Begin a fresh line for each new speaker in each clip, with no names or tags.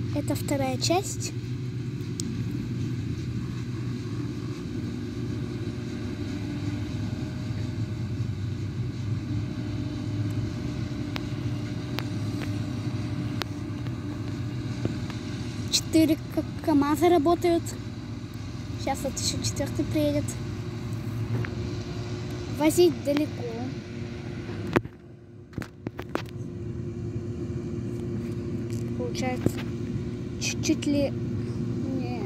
Это вторая часть. Четыре КамАЗа работают. Сейчас вот еще четвертый приедет. Возить далеко. Получается чуть ли не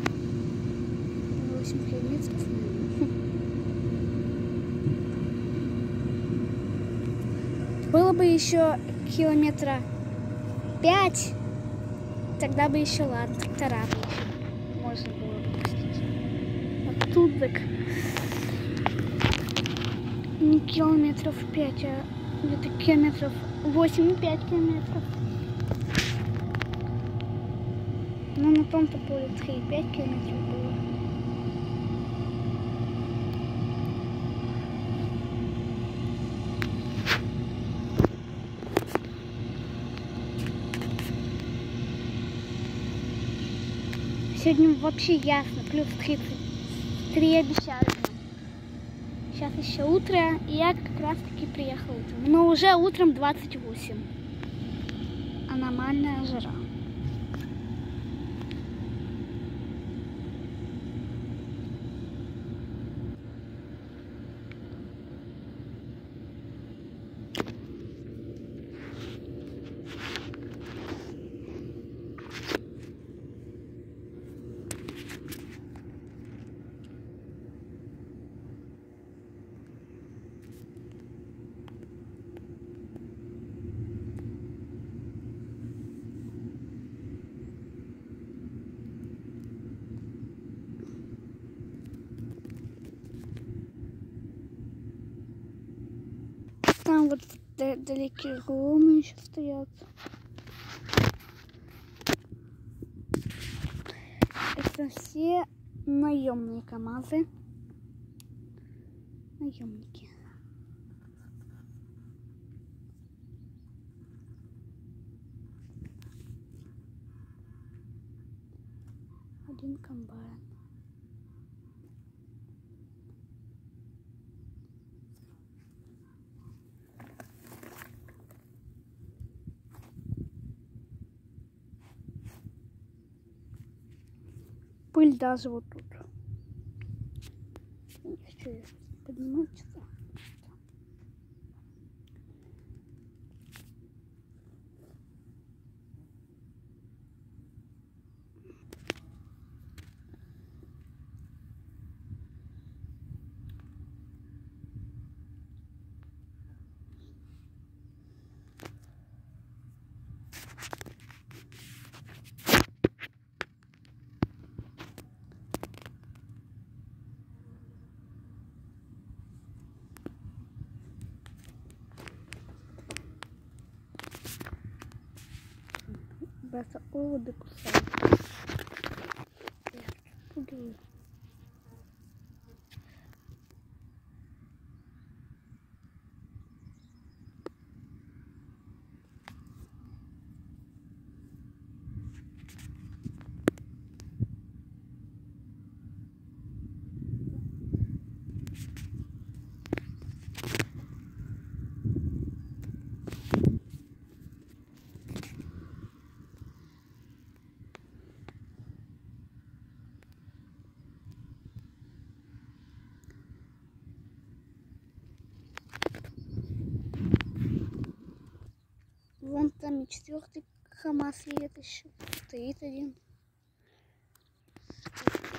8 километров. Было бы еще километра 5, тогда бы еще ладно, трактора можно было бы пустить. А тут так не километров 5, а где-то километров 8,5 километров. Но на том-то поле 3,5 километров было. Сегодня вообще ясно, плюс 33 обещали. Сейчас еще утро, и я как раз таки приехала утром. Но уже утром 28. Аномальная жара. Там вот далекие голумы еще стоят. Это все наемные КамАЗы. Наемники. Один комбайн. Пыль даже вот тут. Что я поднимаю что-то? Баса оводы кусают. Вон там и четвертый КамАЗ едет еще. Стоит один.